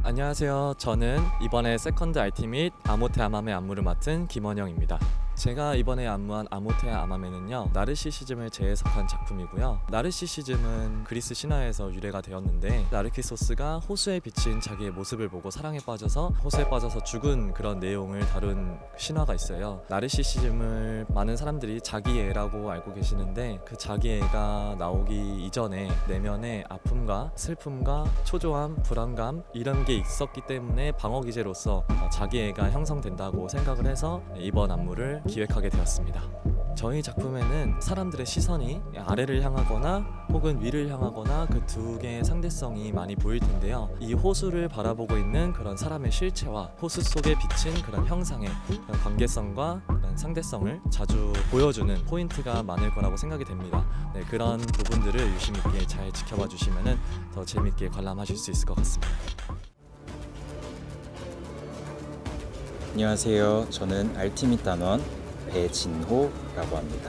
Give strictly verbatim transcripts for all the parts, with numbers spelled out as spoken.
안녕하세요. 저는 이번에 세컨드 알티 및 아모테 아마메 안무를 맡은 김원영입니다. 제가 이번에 안무한 아모테 아마메는요, 나르시시즘을 재해석한 작품이고요. 나르시시즘은 그리스 신화에서 유래가 되었는데, 나르키소스가 호수에 비친 자기의 모습을 보고 사랑에 빠져서 호수에 빠져서 죽은 그런 내용을 다룬 신화가 있어요. 나르시시즘을 많은 사람들이 자기애라고 알고 계시는데, 그 자기애가 나오기 이전에 내면에 아픔과 슬픔과 초조함, 불안감 이런 게 있었기 때문에 방어 기제로서 자기애가 형성된다고 생각을 해서 이번 안무를 기획하게 되었습니다. 저희 작품에는 사람들의 시선이 아래를 향하거나 혹은 위를 향하거나 그 두 개의 상대성이 많이 보일 텐데요. 이 호수를 바라보고 있는 그런 사람의 실체와 호수 속에 비친 그런 형상의 그런 관계성과 그런 상대성을 자주 보여주는 포인트가 많을 거라고 생각이 됩니다. 네, 그런 부분들을 유심 있게 잘 지켜봐 주시면 더 재밌게 관람하실 수 있을 것 같습니다. 안녕하세요. 저는 알티밋 단원 배진호라고 합니다.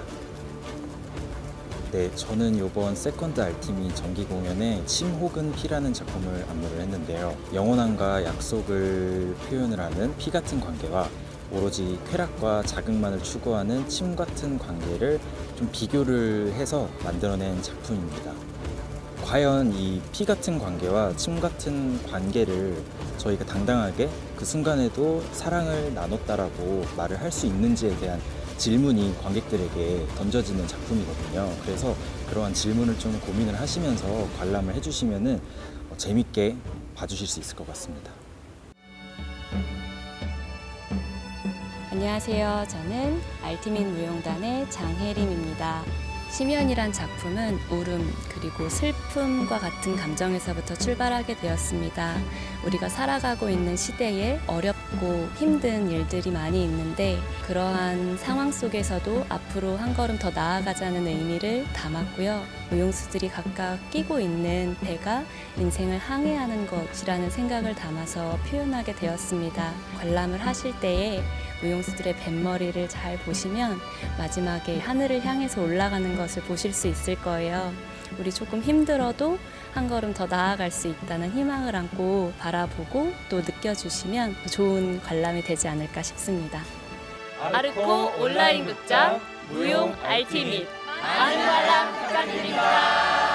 네, 저는 이번 세컨드 알티밋 정기 공연에 침 혹은 피라는 작품을 안무를 했는데요. 영원함과 약속을 표현을 하는 피 같은 관계와 오로지 쾌락과 자극만을 추구하는 침 같은 관계를 좀 비교를 해서 만들어낸 작품입니다. 과연 이 피 같은 관계와 침 같은 관계를 저희가 당당하게 그 순간에도 사랑을 나눴다라고 말을 할 수 있는지에 대한 질문이 관객들에게 던져지는 작품이거든요. 그래서 그러한 질문을 좀 고민을 하시면서 관람을 해주시면 재밌게 봐주실 수 있을 것 같습니다. 안녕하세요. 저는 알티밋 무용단의 장혜림입니다. 심연이란 작품은 울음 그리고 슬픔과 같은 감정에서부터 출발하게 되었습니다. 우리가 살아가고 있는 시대에 어렵고 힘든 일들이 많이 있는데, 그러한 상황 속에서도 앞으로 한 걸음 더 나아가자는 의미를 담았고요. 무용수들이 각각 끼고 있는 배가 인생을 항해하는 것이라는 생각을 담아서 표현하게 되었습니다. 관람을 하실 때에 무용수들의 뱃머리를 잘 보시면 마지막에 하늘을 향해서 올라가는 것을 보실 수 있을 거예요. 우리 조금 힘들어도 한 걸음 더 나아갈 수 있다는 희망을 안고 바라보고 또 느껴주시면 좋은 관람이 되지 않을까 싶습니다. 아르코 온라인 극장 무용 알티밋 많은 관람 부탁드립니다.